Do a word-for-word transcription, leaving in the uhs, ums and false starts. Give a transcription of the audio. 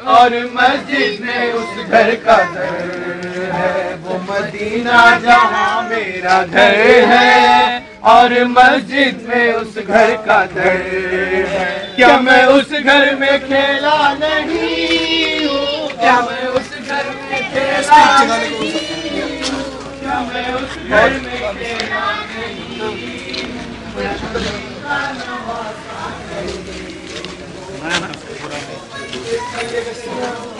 और मस्जिद में उस घर का दर है। वो मदीना जहाँ मेरा घर है और मस्जिद में उस घर का दर है। क्या मैं उस घर में खेला नहीं हूँ? क्या मैं उस घर में खेला नहीं हूँ? क्या मैं उस घर में खेला नहीं हूँ?